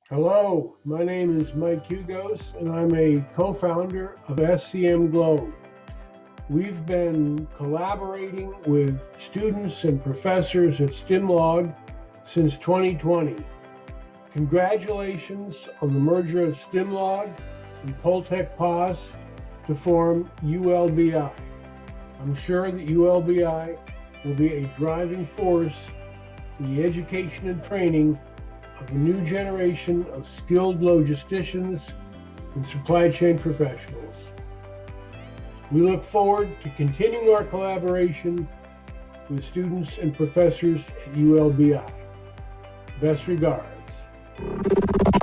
Hello, my name is Mike Hugos, and I'm a co-founder of SCM Globe. We've been collaborating with students and professors at STIMLOG since 2020. Congratulations on the merger of STIMLOG and POLTEKPOS to form ULBI. I'm sure that ULBI will be a driving force in the education and training of a new generation of skilled logisticians and supply chain professionals. We look forward to continuing our collaboration with students and professors at ULBI. Best regards.